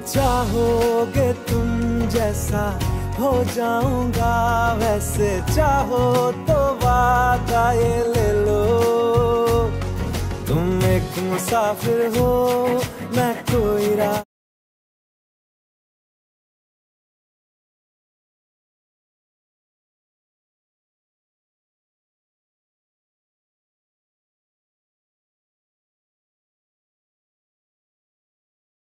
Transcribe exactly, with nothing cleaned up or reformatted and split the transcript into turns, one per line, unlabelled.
चाहोगे तुम जैसा हो जाऊंगा वैसे, चाहो तो वादा ये ले लो। तुम एक मुसाफिर हो मैं कोई रा